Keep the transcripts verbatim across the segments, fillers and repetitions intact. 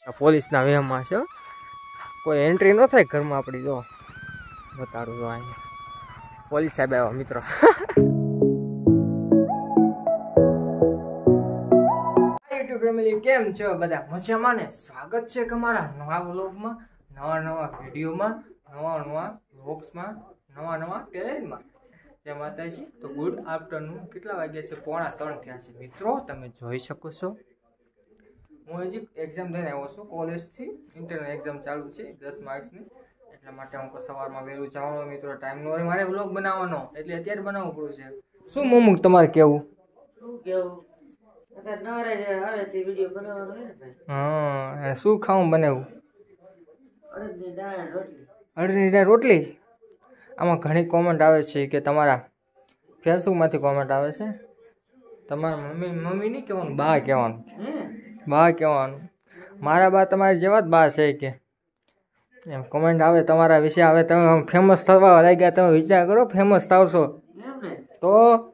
પોલીસના વેહમાં છે, કોઈ એન્ટ્રી ન થાય ઘરમાં આપણી. જો બતાડું જો અહીંયા પોલીસ સાહેબ આવ્યા મિત્રો. યુટ્યુબ ફેમિલી કેમ છો બધા? મજામાં ને? સ્વાગત છે તમારા નવા વ્લોગમાં, નવા નવા વિડીયોમાં, નવા નવા વ્લોગ્સમાં, નવા નવા ટેલેન્ટમાં. જય માતાજી. તો ગુડ આફ્ટરનૂન. કેટલા વાગ્યા છે? પોણા ત્રણ થયા છે મિત્રો. તમે જોઈ શકો છો હું હજી એક્ઝામ દઈને આવ્યો છું કોલેજથી. ઇન્ટરનલ એક્ઝામ ચાલુ છે દસ માર્ક્સની, એટલા માટે હું સવારમાં વહેલું જવાનું મિત્રો. ટાઈમ નો મારે વ્લોગ બનાવવાનો એટલે અત્યારે બનાવવું પડ્યું છે. શું મમ્મુ તમારે કેવું? શું કેવું? આવે તે વિડિયો બનાવવાનો હે ને ભાઈ. હા, શું ખાવું બનાવું? અડદની દાળ રોટલી. અડદની દાળ રોટલી. આમાં ઘણી કોમેન્ટ આવે છે કે તમારા ફેસબુકમાંથી કોમેન્ટ આવે છે તમારા મમ્મી મમ્મી નહીં કહેવાનું, બા કહેવાનું. બા કહેવાનું. મારા બા તમારી જેવા જ બા છે કે એમ કોમેન્ટ આવે તમારા વિશે. આવે તમે ફેમસ થવા લાગ્યા, તમે વિચાર કરો ફેમસ થાવશો તો.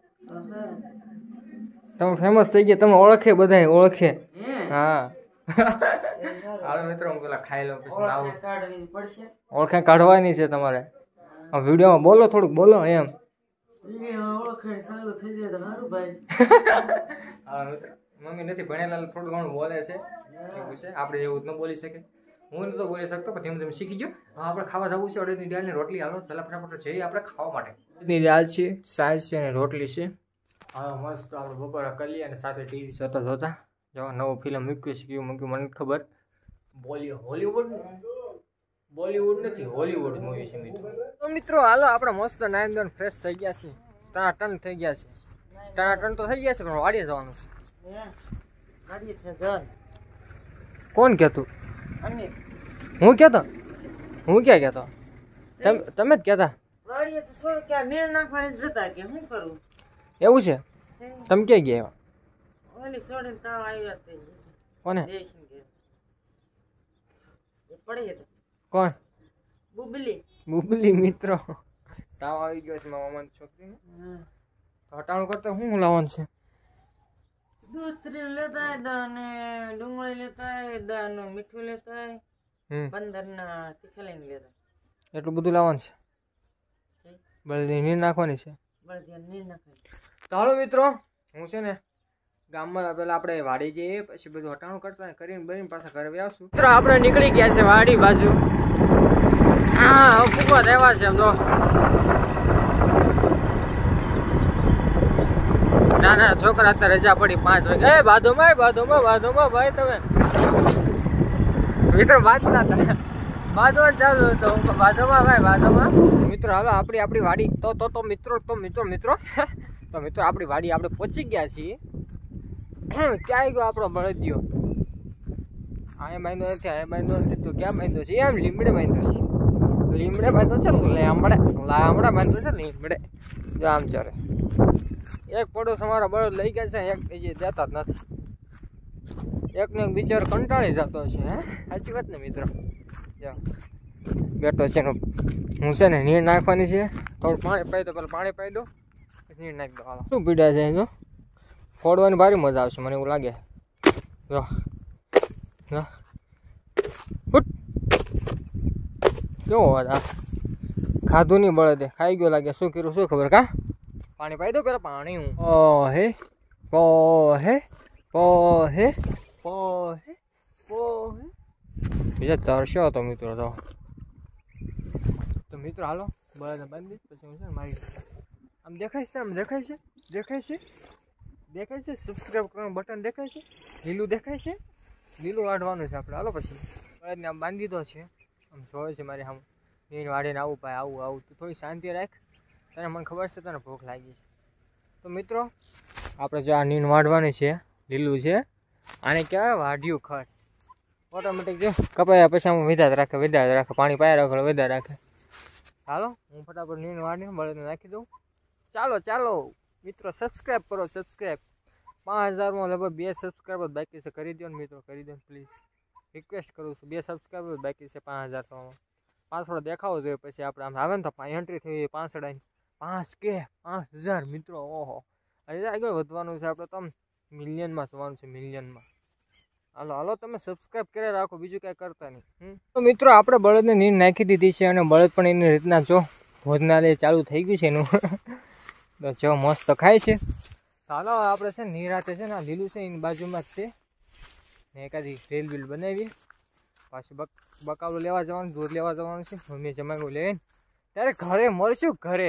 તમે ફેમસ થઈ ગયા, તમે ઓળખે બધા ઓળખે. હા હાલો મિત્રો, હું પેલા ખાઈ લઉં પછી આવું. ઓળખે કાઢવાની છે તમારે વિડીયોમાં. બોલો થોડુંક બોલો એમ. મમ્મી નથી ભણેલા, થોડું ઘણું બોલે છે એવું છે. આપણે એવું ન બોલી શકે. હું નતો બોલી શકતો પણ ધીમે ધીમે શીખી ગયો. હા, આપણે ખાવા જવું છે. અડદની દાળ ને રોટલી. હાલો પેલા ફટાફટ જઈએ આપણે ખાવા માટે. અડદની દાળ છે, સાઈઝ છે અને રોટલી છે. હા મસ્ત આપણે બપોરે કરીએ અને સાથે ટીવી જોતા જોતા. જો નવું ફિલ્મ મૂક્યું છે, કેવું મૂક્યું મને નથી ખબર. બોલી હોલીવુડ બોલીવુડ નથી, હોલીવુડ મૂવી છે મિત્રો. તો મિત્રો હાલો આપણે મસ્ત નાઈન દોન ફ્રેશ થઈ ગયા છીએ. ટણા ટન થઈ ગયા છે. ટણા ટન તો થઈ ગયા છે પણ વાડીએ જવાનું છે. કોણ કહેતું? હું કહેતો? હું ક્યાં કહેતો? તમે જ કહેતા. એવું છે? તમે ક્યાં ગયા? કોને? કોણ? બુબલી. બુબલી મિત્રો. તાવ આવી ગયો છે મારા મામાની છોકરીને. હટાણું કરતા શું લાવવાનું છે? દૂધરી લેતા આવ્યા ને ડુંગળી લેતા આવ્યા ને મીઠું લેતા આવ્યા, પંદર ના તીખા લઈને લેતા. એટલું બધું લાવવાનું છે? બળદી નીર નાખવાની છે? બળદી નીર નાખવાની. તો હાલો મિત્રો, હું છે ને ગામમાં પેલા આપણે વાડી જઈએ, પછી બધું હટાણું કરતા કરીને બનીને પાછા ઘરે આવશું. મિત્રો આપણે નીકળી ગયા છે વાડી બાજુ. હા ફૂકવા દેવા છે એમ તો. ના ના છોકરા અત્યારે રજા પડી પાંચ વાગે. એ બાધોમાં બાધોમાં બાધોમાં ભાઈ તમે મિત્રો વાત ના થાય. બાધવા ચાલુ હતો બાધોમાં ભાઈ બાધોમાં. મિત્રો હાલો આપણી આપણી વાડી તો તો તો મિત્રો તો મિત્રો મિત્રો તો મિત્રો આપણી વાડી આપણે પહોંચી ગયા છીએ. ક્યાં ગયો આપણો બળદિયો? અહીંયા બાંધો નથી, અહીંયા બાંધો નથી તો ક્યાં બાંધો છે? એમ લીમડે બાંધો છે. લીમડે બાંધો છે, લાંબડે લાંબડા બાંધો છે લીમડે. જો આમ ચારે એક પડોશ અમારા બળદ લઈ ગયા છે, એક એ જતા જ નથી. એકને એક બિચારો કંટાળી જતો છે. હે સાચી વાત ને મિત્રો? જો બેઠો છે. હું છે ને નીર નાખવાની છે. થોડું પાણી પાઈ દો, પેલા પાણી પાઈ દો પછી નીર નાખી દો. હાલો શું પીડા છે? જો ફોડવાની ભારી મજા આવશે મને એવું લાગે. જો કેવો અવાજ આ? ખાધું નહીં બળદે, ખાઈ ગયો લાગે. શું કર્યું શું ખબર? કા પાણી પાઈ દો પેલા પાણી. હું પોહે પોહે પોહે પોહે પોહે બીજા તરસ્યો હતો મિત્રો. તો તો મિત્રો હાલો બળદ બાંધી પછી હું છે ને મારી આમ દેખાય છે, આમ દેખાય છે, દેખાય છે, દેખાય છે. સબસ્ક્રાઈબ કરવાનું બટન દેખાય છે, લીલું દેખાય છે, લીલું વાઢવાનું છે આપણે. હાલો પછી બળદને આમ બાંધી દો છે. આમ જોવે છે મારે આમ નીર વાળીને આવું ભાઈ આવું આવું. તો થોડી શાંતિ રાખ, તને મને ખબર છે તને ભૂખ લાગી છે. તો મિત્રો આપણે જો આ નીર વાઢવાની છે, લીલું છે, આને કહેવાય વાઢ્યું ખડ. ઓટોમેટિક જો કપાયા પછી આમ વિધા જ રાખે, વિધા જ રાખે, પાણી પાયા રાખે, વિધા રાખે. હાલો હું ફટાફટ નીર વાળીને બળદને નાખી દઉં. ચાલો ચાલો મિત્રો, સબસ્ક્રાઈબ કરો સબસ્ક્રાઈબ. પાંચ હજારમાં લગભગ બે સબસ્ક્રાઈબર બાકી છે. કરી દો ને મિત્રો, કરી દો ને પ્લીઝ. રિક્વેસ્ટ કરું છું. બે સબસ્ક્રાઈબર બાકી છે પાંચ હજાર થવામાં. પાંચસો દેખાવો જોઈએ પછી આપણે આમ આવે ને તો એન્ટ્રી થઈ પાંચસો પાંચ કે પાંચ હજાર મિત્રો. ઓહો અરે આગળ વધવાનું છે આપણે તો. આમ મિલિયનમાં જવાનું છે, મિલિયનમાં. હાલો હાલો તમે સબસ્ક્રાઈબ કરી રાખો, બીજું કાંઈ કરતા નહીં. તો મિત્રો આપણે બળદને નીર નાખી દીધી છે અને બળદ પણ એની રીતના જો ભોજનાલય ચાલુ થઈ ગયું છે એનું. તો જો મસ્ત ખાય છે. હાલો આપણે છે ને નિરાતે છે ને લીલું છે એની બાજુમાં જ છે ને એકાદી રેલ બીલ બનાવીએ. પાછું બક બકાવલું લેવા જવાનું, દૂધ લેવા જવાનું છે. મમ્મી જમાડું લઈને ત્યારે ઘરે મળશું ઘરે.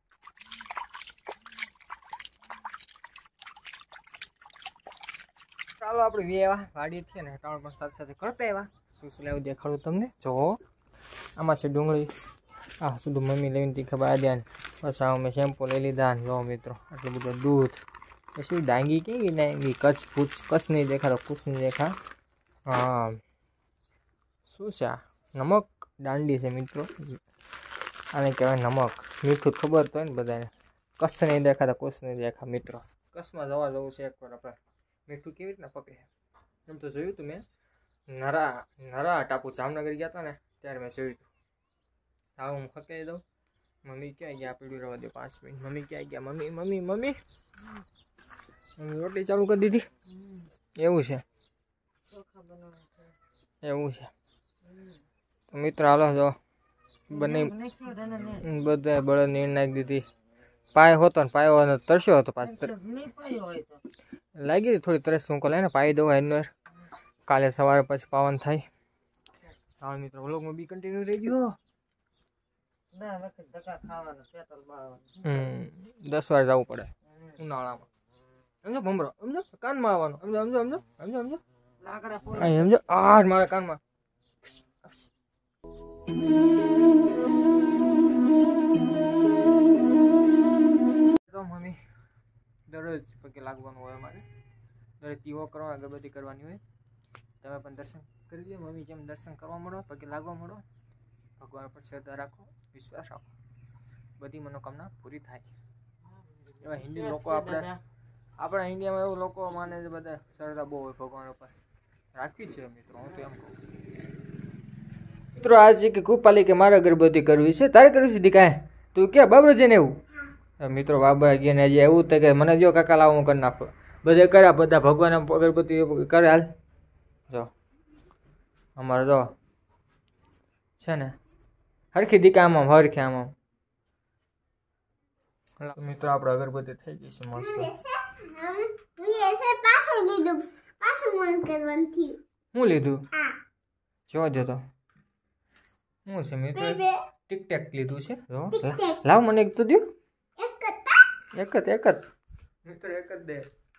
ચાલો આપણે વે એવા વાડી છે ને ટાણ પણ સાથે સાથે કરતા એવા શું શું લેવું દેખાડું તમને. જો આમાં છે ડુંગળી, આ સીધું મમ્મી લઈને તીખા બાદ્યા ને બસ આવું મેં શેમ્પુ લઈ લીધા ને જો મિત્રો આટલું બધું દૂધ. પછી ડાંગી કેવી ડાંગી કચ્છ પૂછ કચ્છ નહીં દેખાડો, કુછ નહીં દેખા. હા શું છે આ? નમક દાંડી છે મિત્રો, આને કહેવાય નમક. મીઠું ખબર તો હોય ને બધાને. કચ્છ નહીં દેખાતા, કુછ નહીં દેખા મિત્રો. કચ્છમાં જવા જવું છે એકવાર આપણે. મીઠું કેવી રીતના પકે એમ તો જોયું હતું મેં. નરા નરા ટાપુ જામનગર ગયા હતા ને ત્યારે મેં જોયું હતું. હા હું ખકાઈ દઉં. મમ્મી ક્યાં ગયા? પીડ્યું રહેવા દે પાંચ મિનિટ. મમ્મી ક્યાં ગયા? મમ્મી મમ્મી મમ્મી રોટલી ચાલુ કરી દીધી. એવું છે એવું છે તો મિત્ર હાલો જો બને બધા બળદ નીર નાખી દીધી. પાય હોતો ને પાયો તરસ્યો હતો પાછો લાગી હતી થોડી તરસ. શું કરે ને પાઈ દઉં એનો કાલે સવારે પછી પાવન થાય. હા મિત્રો વ્લોગમાં બી કન્ટિન્યુ રહી ગયો. હમ દસ વાર જવું પડે ઉનાળામાં. સમજો ભમરો સમજો કાનમાં આવવાનું. સમજો સમજો સમજો સમજો સમજો અહીં સમજો. આ મારા કાનમાં તો મમ્મી દરરોજ પગે લાગવાનું હોય અમારે. દરેક દીવો કરવા અગરબત્તી કરવાની હોય. તમે પણ દર્શન કરી દો મમ્મી જેમ દર્શન કરવા મળો, પગે લાગવા મળો. ભગવાન પર શ્રદ્ધા રાખો, વિશ્વાસ રાખો, બધી મનોકામના પૂરી થાય. એવા હિન્દી લોકો આપણા આપણા ઇન્ડિયામાં એવું લોકો માને છે બધા શ્રદ્ધા બહુ હોય ભગવાન ઉપર. રાખવી છે મિત્રો, હું તો એમ કહું. મિત્રો આજે કે કૃપાલી કે મારે અગરબત્તી કરવી છે, તારે કરવી છે દીકાય તું ક્યાં બાબરો છે ને એવું. મિત્રો બાબા ગયા ને હજી એવું થાય કે મને જો કાકા લાવો હું કરી નાખો. બધે કર્યા બધા ભગવાન અગરબત્તી કરે. હાલ જો અમારે જો છે ને હરખી દીકા આમ આમ હરખી આમ આમ. મિત્રો આપણે અગરબત્તી થઈ ગઈ છે મસ્ત. હું લીધું જોવા દે તો શું છે મિત્રો? ટીક ટેક લીધું છે. લાવ મને એક તો દો. એક જ એક જ મિત્રો એક જ દે.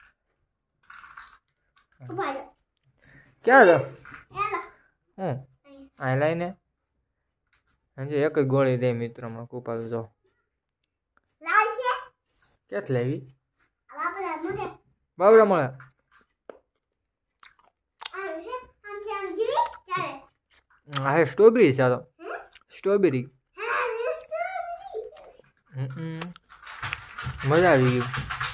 ક્યાં દો? હું અહીં લઈને હજી એક જ ગોળી દે મિત્રોમાં કૃપાલ. જો ક્યાંથી લાવી? બાબરા મળે. હા સ્ટ્રોબેરી છે. તો સ્ટ્રોબેરી મજા આવી ગઈ.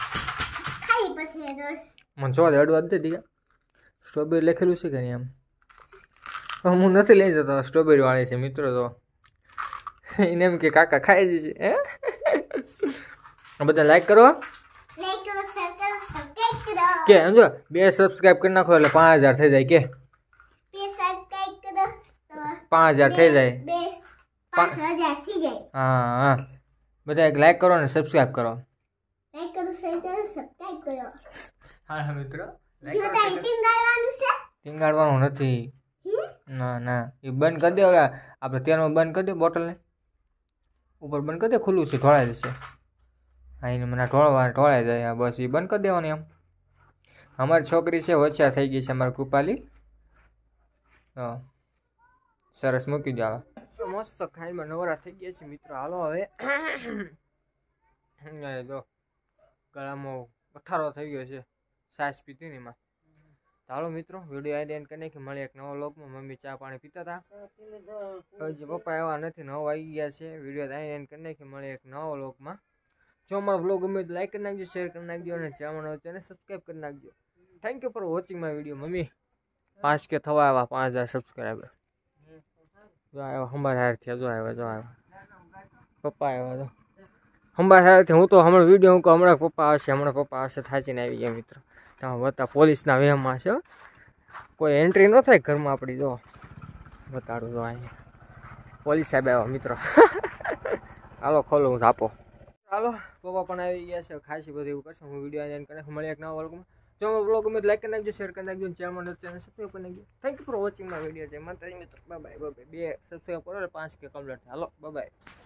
મને જોવા દે અડવા દે દીકા. સ્ટ્રોબેરી લખેલું છે કે નહીં આમ? હું નથી લઈ જતો. સ્ટ્રોબેરી વાળી છે મિત્રો. તો એને એમ કે કાકા ખાઈ જશે. હે બધા લાઈક કરો કે સમજો બે સબસ્ક્રાઈબ કરી નાખો એટલે પાંચ હજાર થઈ જાય. કે પાંચ હજાર થઈ જાય. હા હા બધા એક લાઈક કરો ને સબસ્ક્રાઈબ કરો. હા મિત્રો ટીંગાડવાનું નથી. ના ના એ બંધ કરી દે. આપણે તેનો બંધ કરી દે બોટલને ઉપર બંધ કરી દે. ખુલ્લું છે ઢોળાઈ જશે. હા એને મને ઢોળવા ઢોળાઈ જાય. બસ એ બંધ કરી દેવાની. એમ અમારી છોકરી છે હોશિયાર થઈ ગઈ છે અમારી કૃપાલી. હા સરસ મૂકી દો. મસ્ત ખાઈમાં નવરા થઈ ગયા છે મિત્રો. હાલો હવે જો ગળામાં પથારો થઈ ગયો છે સાસ પીતી ને એમાં. ચાલો મિત્રો વિડીયો આઈ એન્ડ કરીને કે મળે એક નવો લોકમાં. મમ્મી ચા પાણી પીતા હતા. હજી પપ્પા એવા નથી, નવ આવી ગયા છે. વિડીયો આઈ એન્ડ કરીને કે મળે એક નવો લોકમાં. જો અમારો વ્લોગ ગમે તો લાઈક કરી નાખજો, શેર કરી નાખજો અને ચેનલ ચેનલ સબસ્ક્રાઈબ કરી નાખજો. Thank you for watching my video. Mummy પાંચ કે થવા આવ્યા, પાંચ હજાર સબસ્ક્રાઈબર. જો આવ્યા હંબાર હાર થયા. જો આવ્યા જો આવ્યા પપ્પા આવ્યા. તો હંબાર હારથી હું તો હમણાં વિડીયો હું કહું હમણાં પપ્પા આવશે હમણાં પપ્પા આવશે થાચીને આવી ગયા મિત્રો. તમે બધા પોલીસના વેહમાં છે. કોઈ એન્ટ્રી ન થાય ઘરમાં આપણી. જો બતાડું જો અહીંયા પોલીસ સાહેબ આવ્યા મિત્રો. હાલો ખોલો હું ધાપો. હાલો પપ્પા પણ આવી ગયા છે. ખાસી બધું એવું કરશે. હું વિડીયો એન્ડ કરે મળીએ એક નવા વ્લોગમાં. જો બ્લોગ ગમે લાઈક કરી નાખજો, શેર કરી નાખજો, ચેનલ ચેનલ સબસ્ક્રાઈબ કરી નાખજો. Thank you for watching my video છે. માતાજી મિત્રો બાય બાય બાય. બે સબસ્ક્રાઈબ કરો એટલે પાંચ કે કમ્પ્લીટ. હાલો બાય બાય.